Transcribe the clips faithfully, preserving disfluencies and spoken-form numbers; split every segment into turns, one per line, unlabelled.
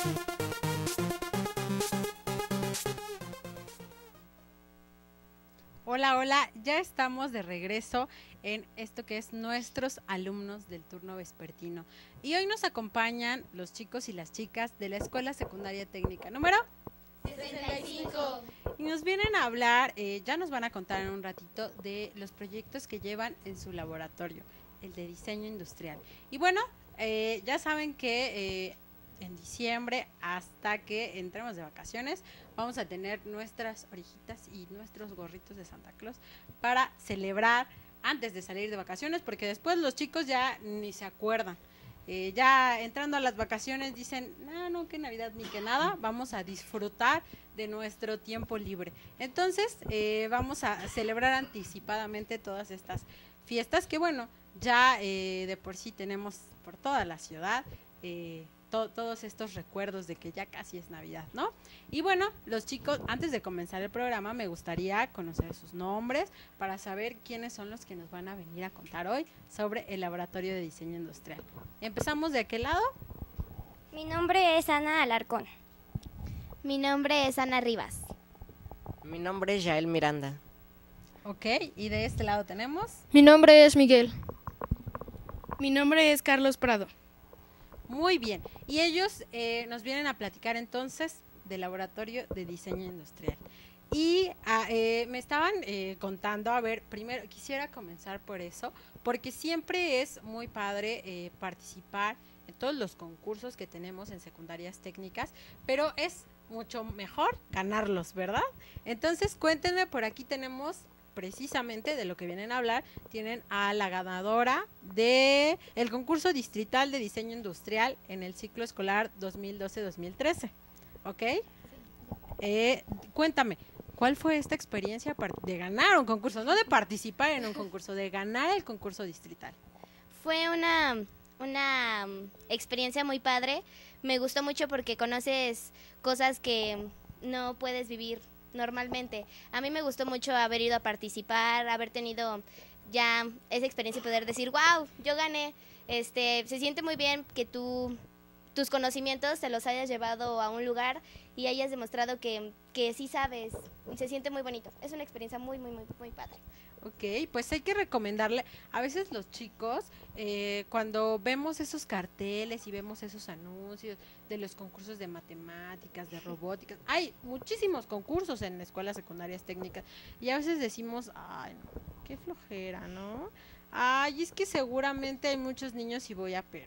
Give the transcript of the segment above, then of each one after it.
Hola, hola, ya estamos de regreso en esto que es nuestros alumnos del turno vespertino. Y hoy nos acompañan los chicos y las chicas de la Escuela Secundaria Técnica número
sesenta y cinco.
Y nos vienen a hablar, eh, ya nos van a contar en un ratito de los proyectos que llevan en su laboratorio, el de diseño industrial. Y bueno, eh, ya saben que eh, en diciembre, hasta que entremos de vacaciones, vamos a tener nuestras orejitas y nuestros gorritos de Santa Claus para celebrar antes de salir de vacaciones, porque después los chicos ya ni se acuerdan. Eh, ya entrando a las vacaciones dicen, no, no, que Navidad ni que nada, vamos a disfrutar de nuestro tiempo libre. Entonces, eh, vamos a celebrar anticipadamente todas estas fiestas que, bueno, ya eh, de por sí tenemos por toda la ciudad, eh, to todos estos recuerdos de que ya casi es Navidad, ¿no? Y bueno, los chicos, antes de comenzar el programa, me gustaría conocer sus nombres para saber quiénes son los que nos van a venir a contar hoy sobre el Laboratorio de Diseño Industrial. ¿Empezamos de aquel lado?
Mi nombre es Ana Alarcón.
Mi nombre es Ana Rivas.
Mi nombre es Yael Miranda.
Ok, y de este lado tenemos...
Mi nombre es Miguel.
Mi nombre es Carlos Prado.
Muy bien, y ellos eh, nos vienen a platicar entonces del Laboratorio de Diseño Industrial. Y ah, eh, me estaban eh, contando, a ver, primero quisiera comenzar por eso, porque siempre es muy padre eh, participar en todos los concursos que tenemos en secundarias técnicas, pero es mucho mejor ganarlos, ¿verdad? Entonces cuéntenme, por aquí tenemos precisamente de lo que vienen a hablar, tienen a la ganadora de el concurso distrital de diseño industrial en el ciclo escolar dos mil doce dos mil trece, ¿ok? Sí. Eh, cuéntame, ¿cuál fue esta experiencia de ganar un concurso? No de participar en un concurso, de ganar el concurso distrital.
Fue una, una experiencia muy padre, me gustó mucho porque conoces cosas que no puedes vivir normalmente. A mí me gustó mucho haber ido a participar, haber tenido ya esa experiencia y poder decir, wow, yo gané. Este, se siente muy bien que tú, tus conocimientos te los hayas llevado a un lugar y hayas demostrado que, que sí sabes. Se siente muy bonito. Es una experiencia muy, muy, muy, muy padre.
Ok, pues hay que recomendarle, a veces los chicos, eh, cuando vemos esos carteles y vemos esos anuncios de los concursos de matemáticas, de robótica, hay muchísimos concursos en escuelas secundarias técnicas y a veces decimos, ay, no, qué flojera, ¿no? Ay, es que seguramente hay muchos niños y voy a perder.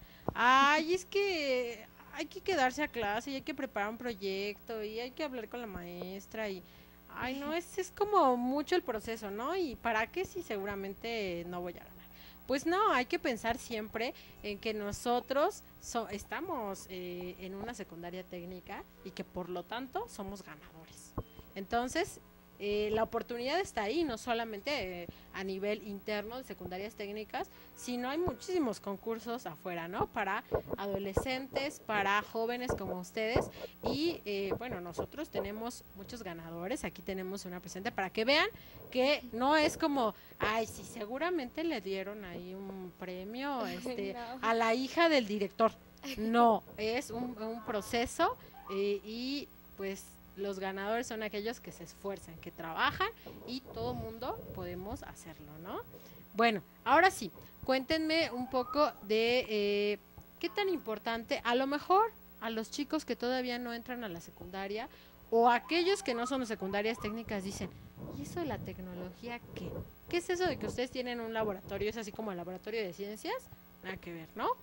Ay, es que hay que quedarse a clase y hay que preparar un proyecto y hay que hablar con la maestra y... Ay, no, es, es como mucho el proceso, ¿no? ¿Y para qué si seguramente no voy a ganar? Pues no, hay que pensar siempre en que nosotros so, estamos eh, en una secundaria técnica y que por lo tanto somos ganadores. Entonces, eh, la oportunidad está ahí, no solamente eh, a nivel interno de secundarias técnicas, sino hay muchísimos concursos afuera, ¿no? Para adolescentes, para jóvenes como ustedes y eh, bueno, nosotros tenemos muchos ganadores, aquí tenemos una presente para que vean que no es como, ay, sí, seguramente le dieron ahí un premio este, no. a la hija del director, no, es un, un proceso eh, y pues los ganadores son aquellos que se esfuerzan, que trabajan y todo mundo podemos hacerlo, ¿no? Bueno, ahora sí, cuéntenme un poco de eh, qué tan importante, a lo mejor a los chicos que todavía no entran a la secundaria o aquellos que no son de secundarias técnicas dicen, ¿y eso de la tecnología qué? ¿Qué es eso de que ustedes tienen un laboratorio? ¿Es así como el laboratorio de ciencias? Nada que ver, ¿no?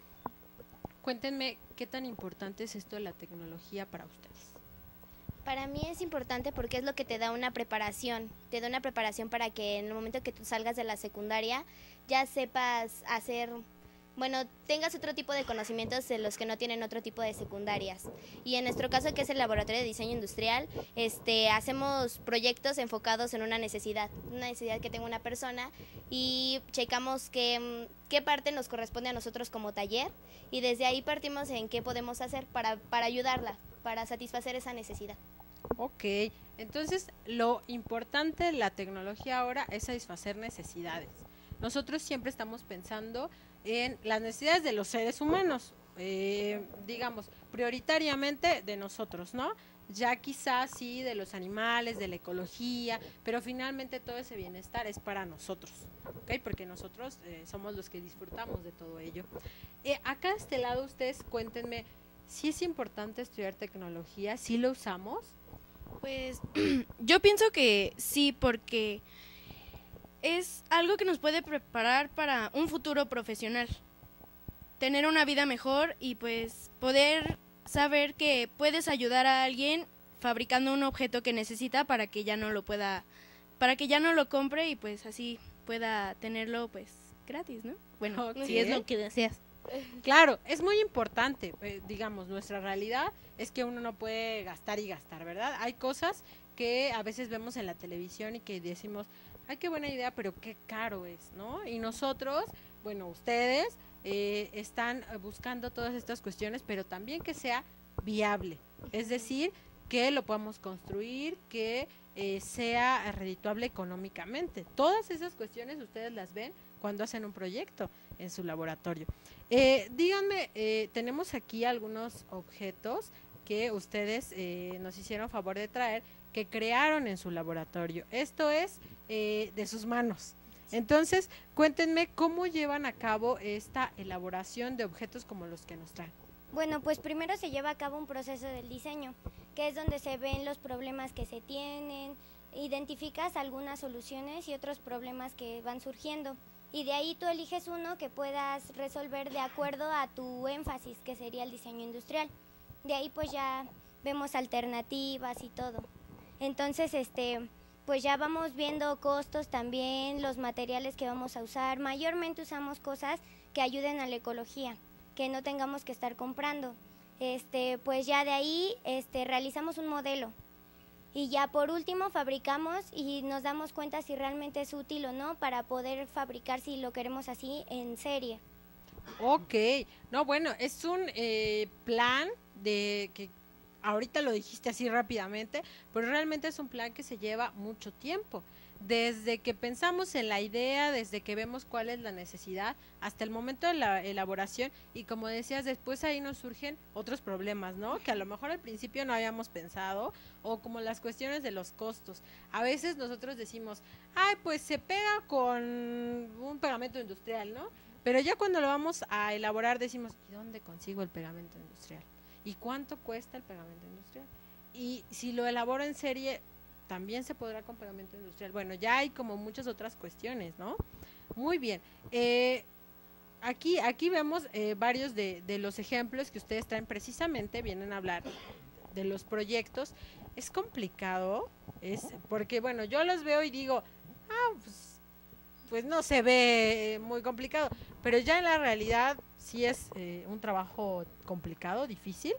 Cuéntenme qué tan importante es esto de la tecnología para ustedes.
Para mí es importante porque es lo que te da una preparación, te da una preparación para que en el momento que tú salgas de la secundaria ya sepas hacer, bueno, tengas otro tipo de conocimientos de los que no tienen otro tipo de secundarias. Y en nuestro caso, que es el Laboratorio de Diseño Industrial, este, hacemos proyectos enfocados en una necesidad, una necesidad que tenga una persona y checamos qué, qué parte nos corresponde a nosotros como taller y desde ahí partimos en qué podemos hacer para, para ayudarla, para satisfacer esa necesidad.
Ok, entonces lo importante de la tecnología ahora es satisfacer necesidades. Nosotros siempre estamos pensando en las necesidades de los seres humanos, eh, digamos, prioritariamente de nosotros, ¿no? Ya quizás sí de los animales, de la ecología, pero finalmente todo ese bienestar es para nosotros, ¿ok? Porque nosotros eh, somos los que disfrutamos de todo ello. Eh, acá de este lado ustedes cuéntenme, ¿sí es importante estudiar tecnología? ¿Sí lo usamos?
Pues yo pienso que sí, porque es algo que nos puede preparar para un futuro profesional, tener una vida mejor y pues poder saber que puedes ayudar a alguien fabricando un objeto que necesita para que ya no lo pueda, para que ya no lo compre y pues así pueda tenerlo pues gratis, ¿no? Bueno,
Ok.
si es lo que deseas.
Claro, es muy importante, eh, digamos, nuestra realidad es que uno no puede gastar y gastar, ¿verdad? Hay cosas que a veces vemos en la televisión y que decimos, ay, qué buena idea, pero qué caro es, ¿no? Y nosotros, bueno, ustedes eh, están buscando todas estas cuestiones, pero también que sea viable, es decir, que lo podamos construir, que eh, sea redituable económicamente. Todas esas cuestiones ustedes las ven cuando hacen un proyecto en su laboratorio. Eh, díganme, eh, tenemos aquí algunos objetos que ustedes eh, nos hicieron favor de traer, que crearon en su laboratorio. Esto es eh, de sus manos. Entonces, cuéntenme cómo llevan a cabo esta elaboración de objetos como los que nos traen.
Bueno, pues primero se lleva a cabo un proceso del diseño, que es donde se ven los problemas que se tienen, identificas algunas soluciones y otros problemas que van surgiendo. Y de ahí tú eliges uno que puedas resolver de acuerdo a tu énfasis, que sería el diseño industrial. De ahí pues ya vemos alternativas y todo. Entonces, este, pues ya vamos viendo costos también, los materiales que vamos a usar. Mayormente usamos cosas que ayuden a la ecología, que no tengamos que estar comprando. Este, pues ya de ahí este, realizamos un modelo. Y ya por último fabricamos y nos damos cuenta si realmente es útil o no para poder fabricar si lo queremos así en serie.
Ok, no, bueno, es un eh, plan de que ahorita lo dijiste así rápidamente, pero realmente es un plan que se lleva mucho tiempo. Desde que pensamos en la idea, desde que vemos cuál es la necesidad, hasta el momento de la elaboración y como decías, después ahí nos surgen otros problemas, ¿no? Que a lo mejor al principio no habíamos pensado o como las cuestiones de los costos. A veces nosotros decimos, ay, pues se pega con un pegamento industrial, ¿no? Pero ya cuando lo vamos a elaborar decimos, ¿y dónde consigo el pegamento industrial? ¿Y cuánto cuesta el pegamento industrial? Y si lo elaboro en serie, también se podrá con pegamento industrial. Bueno, ya hay como muchas otras cuestiones, ¿no? Muy bien. Eh, aquí, aquí vemos eh, varios de, de los ejemplos que ustedes traen precisamente, vienen a hablar de los proyectos. Es complicado, es porque, bueno, yo los veo y digo, ah, pues, pues no se ve muy complicado, pero ya en la realidad sí es eh, un trabajo complicado, difícil.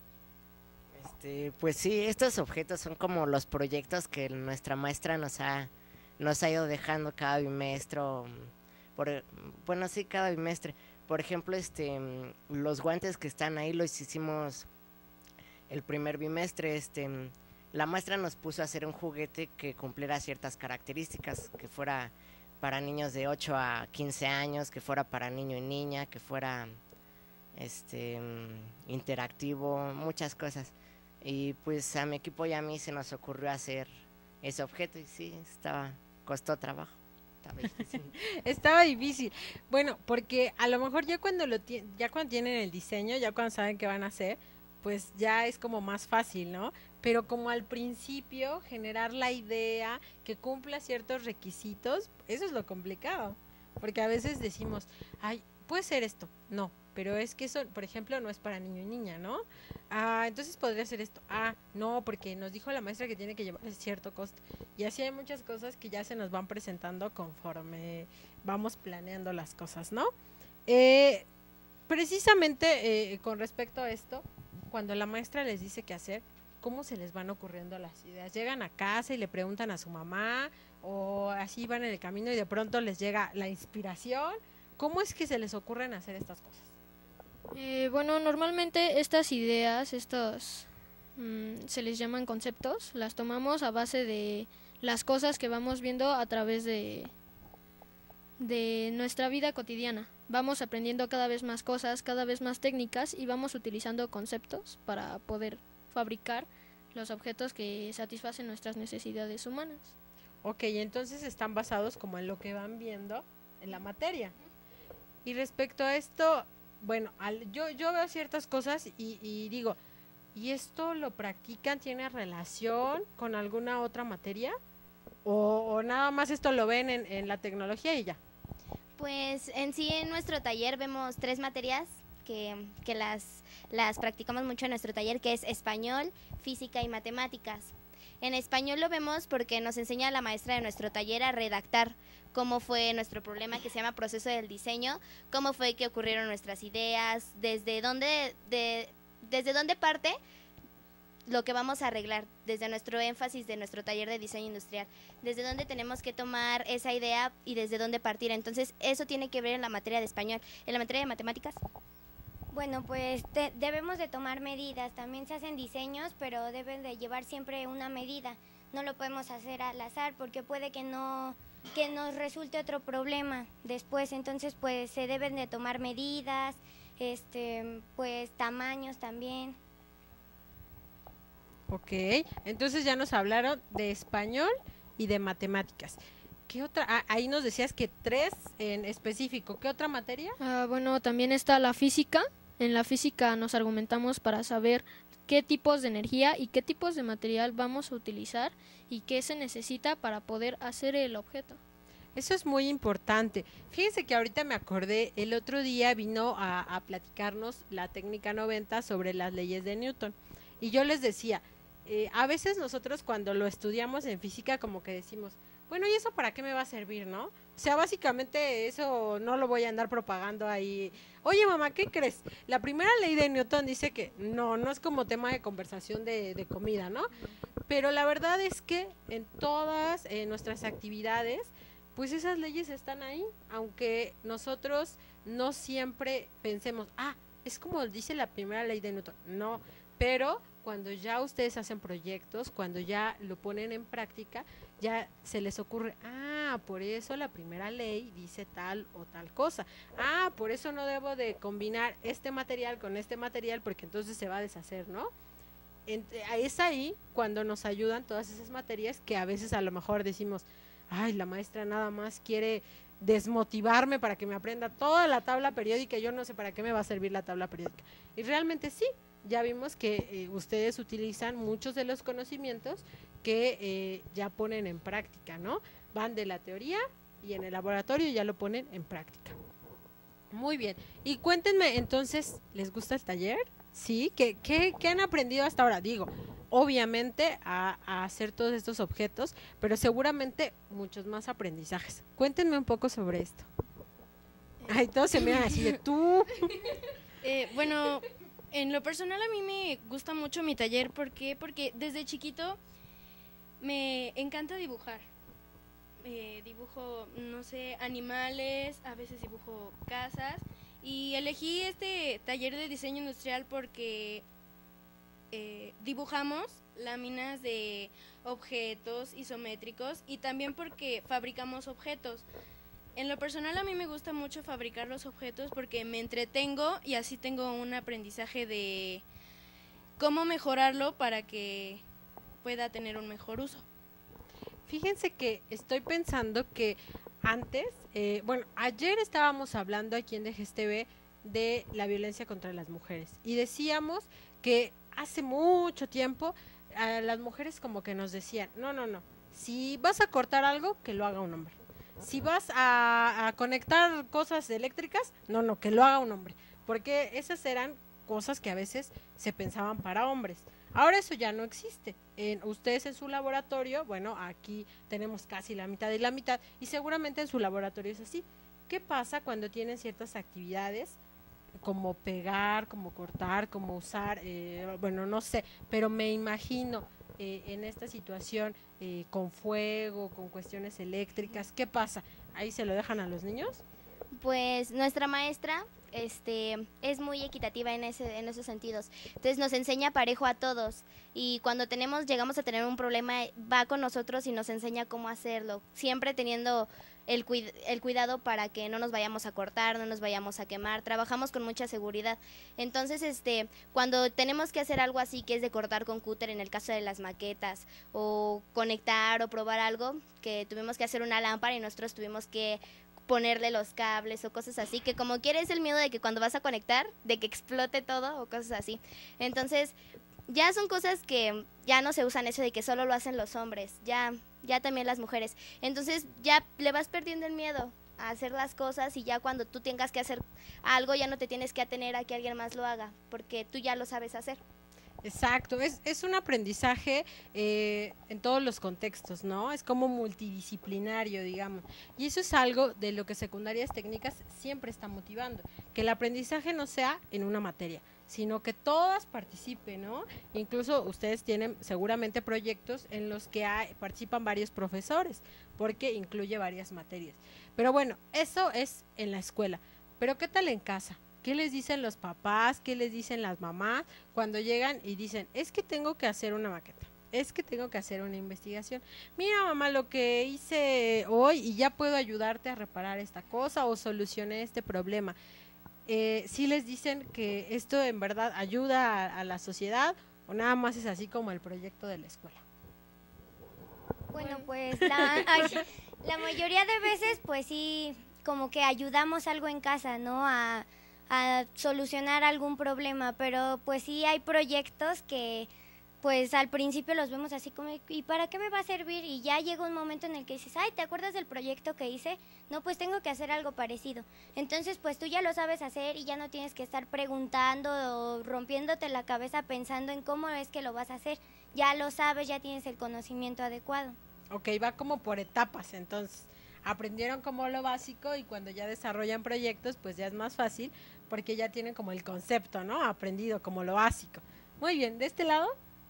Este, pues sí, estos objetos son como los proyectos que nuestra maestra nos ha, nos ha ido dejando cada bimestre. Por, bueno, sí, cada bimestre. Por ejemplo, este, los guantes que están ahí los hicimos el primer bimestre. Este, la maestra nos puso a hacer un juguete que cumpliera ciertas características, que fuera para niños de ocho a quince años, que fuera para niño y niña, que fuera este interactivo, muchas cosas. Y pues a mi equipo y a mí se nos ocurrió hacer ese objeto y sí, estaba, costó trabajo. Estaba difícil.
Estaba difícil. Bueno, porque a lo mejor ya cuando lo ti- ya cuando tienen el diseño, ya cuando saben qué van a hacer, pues ya es como más fácil, ¿no? Pero como al principio generar la idea que cumpla ciertos requisitos, eso es lo complicado, porque a veces decimos, ay, puede ser esto, no, pero es que eso, por ejemplo, no es para niño y niña, ¿no? Ah, entonces podría ser esto, ah, no, porque nos dijo la maestra que tiene que llevar cierto costo, y así hay muchas cosas que ya se nos van presentando conforme vamos planeando las cosas, ¿no? Eh, precisamente eh, con respecto a esto, cuando la maestra les dice qué hacer, ¿cómo se les van ocurriendo las ideas? ¿Llegan a casa y le preguntan a su mamá o así van en el camino y de pronto les llega la inspiración? ¿Cómo es que se les ocurren hacer estas cosas?
Eh, bueno, normalmente estas ideas, estos mm, se les llaman conceptos, las tomamos a base de las cosas que vamos viendo a través de, de nuestra vida cotidiana. vamos aprendiendo cada vez más cosas, cada vez más técnicas y vamos utilizando conceptos para poder fabricar los objetos que satisfacen nuestras necesidades humanas.
Ok, entonces están basados como en lo que van viendo en la materia. Y respecto a esto, bueno, al, yo, yo veo ciertas cosas y, y digo, ¿y esto lo practican? ¿Tiene relación con alguna otra materia? ¿O, o nada más esto lo ven en, en la tecnología y ya?
Pues en sí en nuestro taller vemos tres materias que, que las, las practicamos mucho en nuestro taller, que es español, física y matemáticas. En español lo vemos porque nos enseña la maestra de nuestro taller a redactar cómo fue nuestro problema que se llama proceso del diseño, cómo fue que ocurrieron nuestras ideas, desde dónde, de, desde dónde parte lo que vamos a arreglar, desde nuestro énfasis de nuestro taller de diseño industrial, desde dónde tenemos que tomar esa idea y desde dónde partir. Entonces eso tiene que ver en la materia de español. En la materia de matemáticas,
Bueno, pues te- debemos de tomar medidas. También se hacen diseños, pero deben de llevar siempre una medida. No lo podemos hacer al azar porque puede que no que nos resulte otro problema después. Entonces, pues se deben de tomar medidas, este, pues tamaños también.
Ok, entonces ya nos hablaron de español y de matemáticas. ¿Qué otra? Ah, ahí nos decías que tres en específico. ¿Qué otra materia?
Ah, bueno, también está la física. En la física nos argumentamos para saber qué tipos de energía y qué tipos de material vamos a utilizar y qué se necesita para poder hacer el objeto.
Eso es muy importante. Fíjense que ahorita me acordé, el otro día vino a, a platicarnos la técnica noventa sobre las leyes de Newton. Y yo les decía, eh, a veces nosotros cuando lo estudiamos en física como que decimos, bueno, ¿y eso para qué me va a servir, no? O sea, básicamente eso no lo voy a andar propagando ahí. Oye, mamá, ¿qué crees? La primera ley de Newton dice que no, no es como tema de conversación de, de comida, ¿no? Pero la verdad es que en todas eh, nuestras actividades, pues esas leyes están ahí, aunque nosotros no siempre pensemos, ah, es como dice la primera ley de Newton. No, pero cuando ya ustedes hacen proyectos, cuando ya lo ponen en práctica, ya se les ocurre, ah, por eso la primera ley dice tal o tal cosa. Ah, por eso no debo de combinar este material con este material porque entonces se va a deshacer, ¿no? Ent- es ahí cuando nos ayudan todas esas materias que a veces a lo mejor decimos, ay, la maestra nada más quiere desmotivarme para que me aprenda toda la tabla periódica, yo no sé para qué me va a servir la tabla periódica. Y realmente sí, ya vimos que eh, ustedes utilizan muchos de los conocimientos que eh, ya ponen en práctica, ¿no? Van de la teoría y en el laboratorio ya lo ponen en práctica. Muy bien. Y cuéntenme, entonces, ¿les gusta el taller? ¿Sí? ¿Qué, qué, qué han aprendido hasta ahora? Digo, obviamente a, a hacer todos estos objetos, pero seguramente muchos más aprendizajes. Cuéntenme un poco sobre esto. Ay, todos se miran así de tú.
Eh, bueno, en lo personal a mí me gusta mucho mi taller. ¿Por qué? Porque desde chiquito me encanta dibujar. Eh, dibujo, no sé, animales, a veces dibujo casas. Y elegí este taller de diseño industrial porque eh, dibujamos láminas de objetos isométricos y también porque fabricamos objetos. En lo personal a mí me gusta mucho fabricar los objetos porque me entretengo y así tengo un aprendizaje de cómo mejorarlo para que pueda tener un mejor uso.
Fíjense que estoy pensando que antes, eh, bueno, ayer estábamos hablando aquí en D G S T V de la violencia contra las mujeres y decíamos que hace mucho tiempo a las mujeres como que nos decían, no, no, no, si vas a cortar algo, que lo haga un hombre. Si vas a, a conectar cosas eléctricas, no, no, que lo haga un hombre, porque esas eran cosas que a veces se pensaban para hombres. Ahora eso ya no existe. En, ustedes en su laboratorio, bueno, aquí tenemos casi la mitad y la mitad, y seguramente en su laboratorio es así. ¿Qué pasa cuando tienen ciertas actividades como pegar, como cortar, como usar, eh, bueno, no sé, pero me imagino eh, en esta situación eh, con fuego, con cuestiones eléctricas, ¿qué pasa? ¿Ahí se lo dejan a los niños?
pues nuestra maestra este, es muy equitativa en, ese, en esos sentidos. Entonces nos enseña parejo a todos. y cuando tenemos, llegamos a tener un problema, va con nosotros y nos enseña cómo hacerlo, siempre teniendo el, cuid el cuidado para que no nos vayamos a cortar, no nos vayamos a quemar, trabajamos con mucha seguridad. Entonces, este, cuando tenemos que hacer algo así, que es de cortar con cúter en el caso de las maquetas, o conectar o probar algo, que tuvimos que hacer una lámpara y nosotros tuvimos que ponerle los cables o cosas así, que como quieres el miedo de que cuando vas a conectar, de que explote todo o cosas así. Entonces, ya son cosas que ya no se usan eso de que solo lo hacen los hombres, ya, ya también las mujeres. Entonces, ya le vas perdiendo el miedo a hacer las cosas y ya cuando tú tengas que hacer algo, ya no te tienes que atener a que alguien más lo haga, porque tú ya lo sabes hacer.
Exacto, es, es un aprendizaje eh, en todos los contextos, ¿no? Es como multidisciplinario, digamos. Y eso es algo de lo que secundarias técnicas siempre está motivando, que el aprendizaje no sea en una materia, sino que todas participen, ¿no? Incluso ustedes tienen seguramente proyectos en los que hay, participan varios profesores, porque incluye varias materias. Pero bueno, eso es en la escuela. Pero ¿qué tal en casa? ¿Qué les dicen los papás? ¿Qué les dicen las mamás cuando llegan y dicen, es que tengo que hacer una maqueta, es que tengo que hacer una investigación? Mira, mamá, lo que hice hoy y ya puedo ayudarte a reparar esta cosa o solucioné este problema. Eh, ¿sí les dicen que esto en verdad ayuda a, a la sociedad o nada más es así como el proyecto de la escuela?
Bueno, pues la, ay, la mayoría de veces pues sí, como que ayudamos algo en casa, ¿no? A a solucionar algún problema, pero pues sí hay proyectos que pues al principio los vemos así como, ¿y para qué me va a servir? Y ya llega un momento en el que dices, ay, ¿te acuerdas del proyecto que hice? No, pues tengo que hacer algo parecido. Entonces pues tú ya lo sabes hacer y ya no tienes que estar preguntando o rompiéndote la cabeza pensando en cómo es que lo vas a hacer. Ya lo sabes, ya tienes el conocimiento adecuado.
Ok, va como por etapas, entonces aprendieron como lo básico y cuando ya desarrollan proyectos pues ya es más fácil porque ya tienen como el concepto, ¿no? Aprendido como lo básico. Muy bien, ¿de este lado?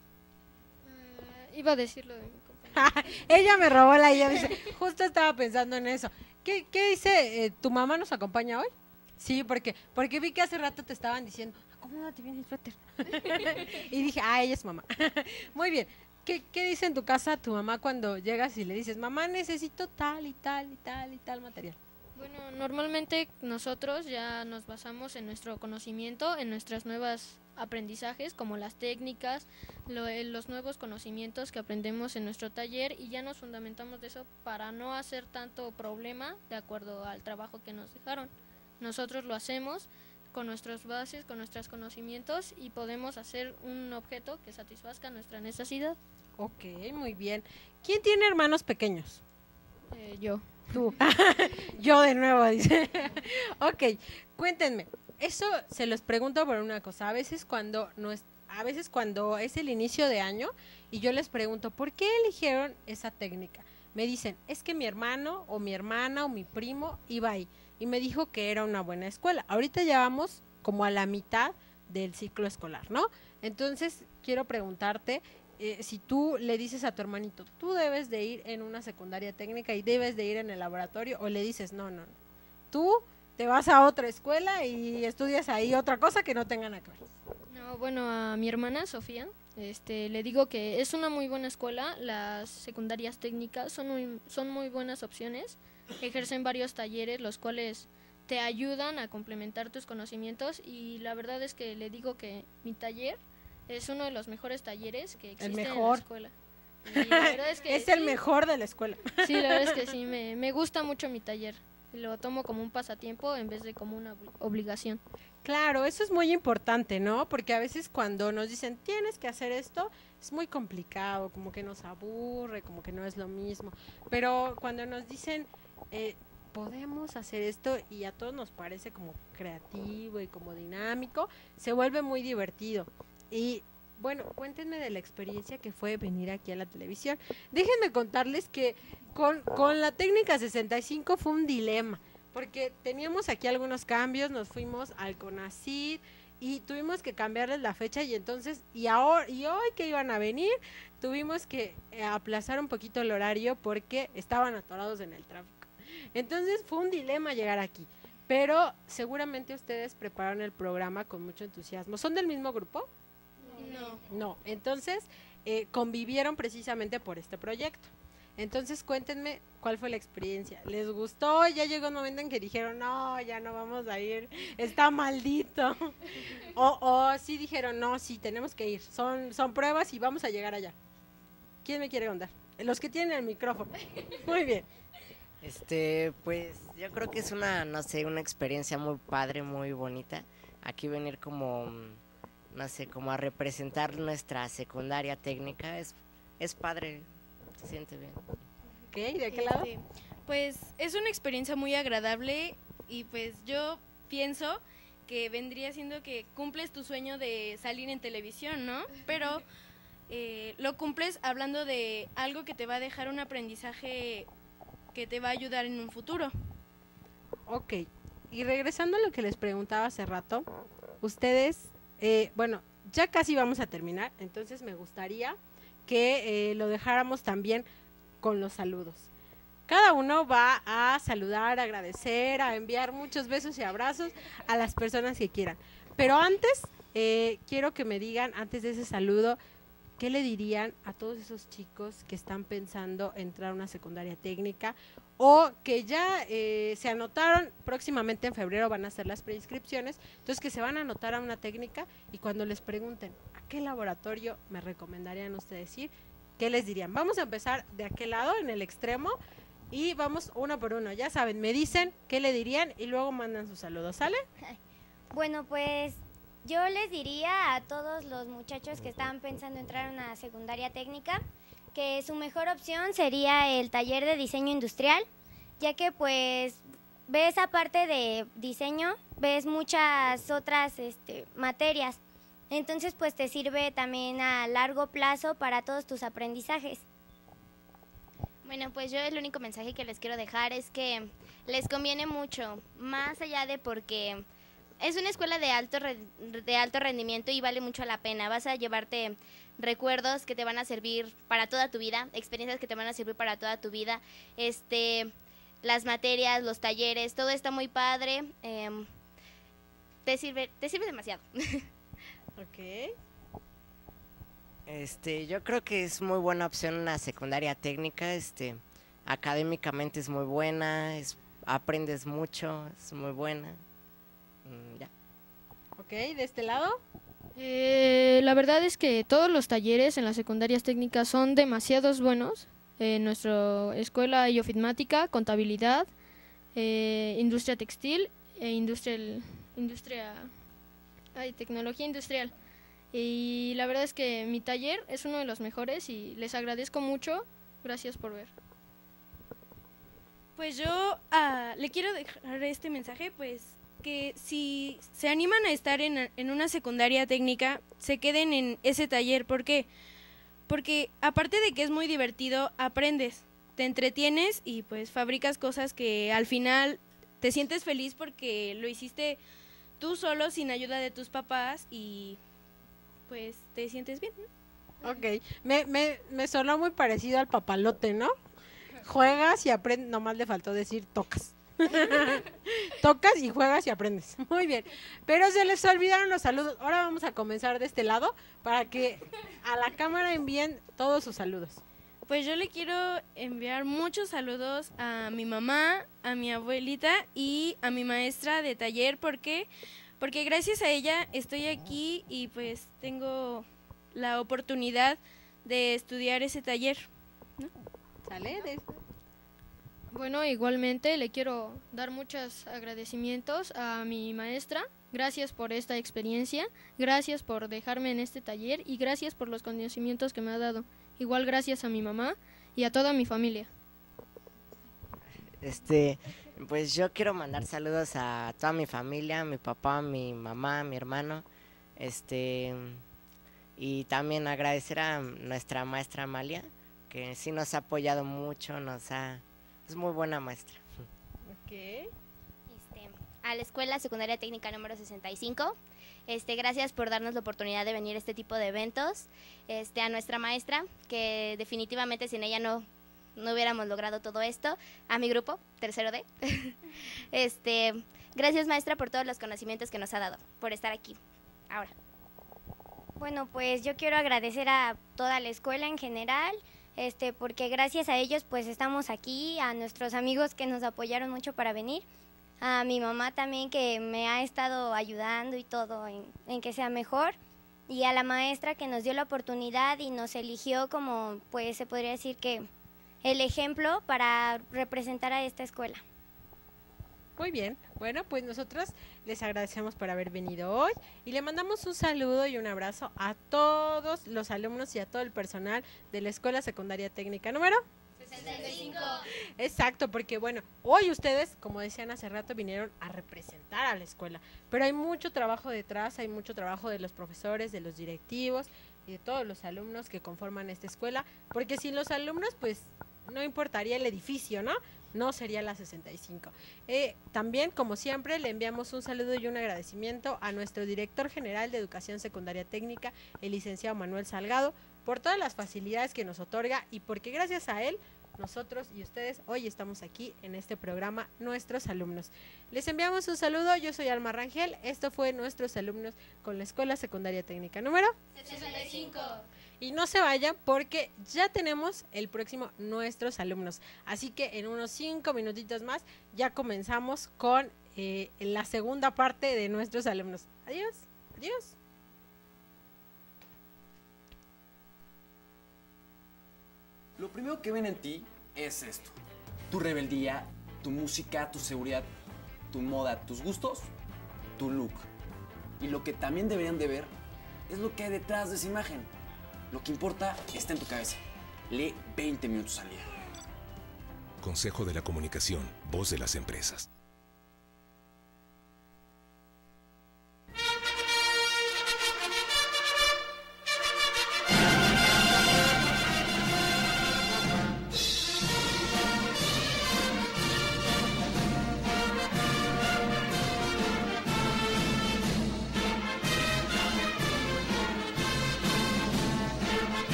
Uh, iba a decirlo de mi compañera.
Ella me robó la idea, dice, justo estaba pensando en eso. ¿Qué, qué dice? Eh, ¿Tu mamá nos acompaña hoy? Sí, porque porque vi que hace rato te estaban diciendo, acomódate bien el suéter. Y dije, ah, ella es mamá. Muy bien. ¿Qué, ¿Qué dice en tu casa tu mamá cuando llegas y le dices, mamá, necesito tal y tal y tal y tal material?
Bueno, normalmente nosotros ya nos basamos en nuestro conocimiento, en nuestras nuevas aprendizajes, como las técnicas, lo, los nuevos conocimientos que aprendemos en nuestro taller y ya nos fundamentamos de eso para no hacer tanto problema de acuerdo al trabajo que nos dejaron. Nosotros lo hacemos con nuestras bases, con nuestros conocimientos y podemos hacer un objeto que satisfazca nuestra necesidad.
Ok, muy bien. ¿Quién tiene hermanos pequeños?
Eh, yo.
Tú. Yo de nuevo, dice. Ok, cuéntenme. Eso se los pregunto por una cosa. A veces cuando no es, a veces cuando es el inicio de año y yo les pregunto, ¿por qué eligieron esa técnica? Me dicen, es que mi hermano o mi hermana o mi primo iba ahí y me dijo que era una buena escuela. Ahorita ya vamos como a la mitad del ciclo escolar, ¿no? Entonces, quiero preguntarte, Eh, si tú le dices a tu hermanito, tú debes de ir en una secundaria técnica y debes de ir en el laboratorio, o le dices, no, no, no, tú te vas a otra escuela y estudias ahí otra cosa que no tenga nada que ver.
No, bueno, a mi hermana Sofía, este, le digo que es una muy buena escuela, las secundarias técnicas son muy, son muy buenas opciones, ejercen varios talleres, los cuales te ayudan a complementar tus conocimientos y la verdad es que le digo que mi taller es uno de los mejores talleres que existen en la escuela. Y la verdad es que
es
sí,
el mejor de la escuela.
Sí, la verdad es que sí, me, me gusta mucho mi taller. Lo tomo como un pasatiempo en vez de como una obligación.
Claro, eso es muy importante, ¿no? Porque a veces cuando nos dicen, tienes que hacer esto, es muy complicado, como que nos aburre, como que no es lo mismo. Pero cuando nos dicen, eh, podemos hacer esto y a todos nos parece como creativo y como dinámico, se vuelve muy divertido. Y bueno, cuéntenme de la experiencia que fue venir aquí a la televisión. Déjenme contarles que con, con la técnica sesenta y cinco fue un dilema, porque teníamos aquí algunos cambios, nos fuimos al CONACYT y tuvimos que cambiarles la fecha y entonces, y ahora y hoy que iban a venir, tuvimos que eh, aplazar un poquito el horario porque estaban atorados en el tráfico. Entonces fue un dilema llegar aquí, pero seguramente ustedes prepararon el programa con mucho entusiasmo. ¿Son del mismo grupo?
No.
No, entonces eh, convivieron precisamente por este proyecto. Entonces cuéntenme cuál fue la experiencia. ¿Les gustó? Ya llegó un momento en que dijeron, no, ya no vamos a ir, está maldito. O, o sí dijeron, no, sí, tenemos que ir. Son, son pruebas y vamos a llegar allá. ¿Quién me quiere contar? Los que tienen el micrófono. Muy bien.
Este, pues yo creo que es una, no sé, una experiencia muy padre, muy bonita. Aquí venir como, no sé, como a representar nuestra secundaria técnica es, es padre, se siente bien.
Ok, ¿de qué lado?
Este, pues es una experiencia muy agradable y pues yo pienso que vendría siendo que cumples tu sueño de salir en televisión, ¿no? Pero eh, lo cumples hablando de algo que te va a dejar un aprendizaje que te va a ayudar en un futuro.
Ok, y regresando a lo que les preguntaba hace rato, ustedes, eh, bueno, ya casi vamos a terminar, entonces me gustaría que eh, lo dejáramos también con los saludos. Cada uno va a saludar, agradecer, a enviar muchos besos y abrazos a las personas que quieran. Pero antes, eh, quiero que me digan, antes de ese saludo, ¿qué le dirían a todos esos chicos que están pensando entrar a una secundaria técnica o que ya eh, se anotaron, próximamente en febrero van a hacer las preinscripciones, entonces que se van a anotar a una técnica y cuando les pregunten a qué laboratorio me recomendarían ustedes ir, ¿qué les dirían? Vamos a empezar de aquel lado, en el extremo, y vamos uno por uno, ya saben, me dicen qué le dirían y luego mandan sus saludos, ¿sale?
Bueno, pues yo les diría a todos los muchachos que estaban pensando entrar a una secundaria técnica que su mejor opción sería el taller de diseño industrial, ya que pues ves aparte de diseño, ves muchas otras este, materias. Entonces pues te sirve también a largo plazo para todos tus aprendizajes.
Bueno, pues yo el único mensaje que les quiero dejar es que les conviene mucho, más allá de porque es una escuela de alto re- de alto rendimiento y vale mucho la pena. Vas a llevarte recuerdos que te van a servir para toda tu vida, experiencias que te van a servir para toda tu vida. Este, las materias, los talleres, todo está muy padre. Eh, te sirve, te sirve demasiado.
Ok.
Este, yo creo que es muy buena opción una secundaria técnica, este, académicamente es muy buena, es, aprendes mucho, es muy buena. Mm, ya.
Ok, de este lado.
Eh, la verdad es que todos los talleres en las secundarias técnicas son demasiados buenos. En nuestra escuela hay ofimática, contabilidad, eh, industria textil e industrial, industria, ay, tecnología industrial. Y la verdad es que mi taller es uno de los mejores y les agradezco mucho. Gracias por ver.
Pues yo ah, le quiero dejar este mensaje, pues que si se animan a estar en, en una secundaria técnica, se queden en ese taller. ¿Por qué? Porque aparte de que es muy divertido, aprendes, te entretienes y pues fabricas cosas que al final te sientes feliz porque lo hiciste tú solo sin ayuda de tus papás y pues te sientes bien, ¿no?
Ok, me, me, me sonó muy parecido al papalote, ¿no? Juegas y aprendes, nomás le faltó decir tocas. Tocas y juegas y aprendes. Muy bien, pero se les olvidaron los saludos. Ahora vamos a comenzar de este lado para que a la cámara envíen todos sus saludos.
Pues yo le quiero enviar muchos saludos a mi mamá, a mi abuelita y a mi maestra de taller porque porque gracias a ella estoy aquí y pues tengo la oportunidad de estudiar ese taller, ¿no?
¿Sale? De-
Bueno, igualmente le quiero dar muchos agradecimientos a mi maestra. Gracias por esta experiencia, gracias por dejarme en este taller y gracias por los conocimientos que me ha dado. Igual gracias a mi mamá y a toda mi familia.
Este, pues yo quiero mandar saludos a toda mi familia, mi papá, mi mamá, mi hermano, este, y también agradecer a nuestra maestra Amalia, que sí nos ha apoyado mucho, nos ha, es muy buena maestra.
Ok.
Este, a la Escuela Secundaria Técnica número sesenta y cinco. Este, gracias por darnos la oportunidad de venir a este tipo de eventos. Este, a nuestra maestra, que definitivamente sin ella no, no hubiéramos logrado todo esto. A mi grupo, tercero D. este, gracias maestra por todos los conocimientos que nos ha dado, por estar aquí ahora.
Bueno, pues yo quiero agradecer a toda la escuela en general, este, porque gracias a ellos pues estamos aquí, a nuestros amigos que nos apoyaron mucho para venir, a mi mamá también que me ha estado ayudando y todo en, en que sea mejor, y a la maestra que nos dio la oportunidad y nos eligió como, pues se podría decir que el ejemplo para representar a esta escuela.
Muy bien, bueno, pues nosotros les agradecemos por haber venido hoy y le mandamos un saludo y un abrazo a todos los alumnos y a todo el personal de la Escuela Secundaria Técnica número
sesenta y cinco.
Exacto, porque bueno, hoy ustedes, como decían hace rato, vinieron a representar a la escuela, pero hay mucho trabajo detrás, hay mucho trabajo de los profesores, de los directivos y de todos los alumnos que conforman esta escuela, porque sin los alumnos, pues no importaría el edificio, ¿no? No sería la sesenta y cinco. Eh, también, como siempre, le enviamos un saludo y un agradecimiento a nuestro director general de Educación Secundaria Técnica, el licenciado Manuel Salgado, por todas las facilidades que nos otorga y porque gracias a él, nosotros y ustedes hoy estamos aquí en este programa, nuestros alumnos. Les enviamos un saludo, yo soy Alma Rangel, esto fue Nuestros Alumnos con la Escuela Secundaria Técnica número
sesenta y cinco.
Y no se vayan porque ya tenemos el próximo Nuestros Alumnos. Así que en unos cinco minutitos más ya comenzamos con eh, la segunda parte de Nuestros Alumnos. Adiós, adiós.
Lo primero que ven en ti es esto. Tu rebeldía, tu música, tu seguridad, tu moda, tus gustos, tu look. Y lo que también deberían de ver es lo que hay detrás de esa imagen. Lo que importa está en tu cabeza. Lee veinte minutos al día.
Consejo de la Comunicación, voz de las empresas.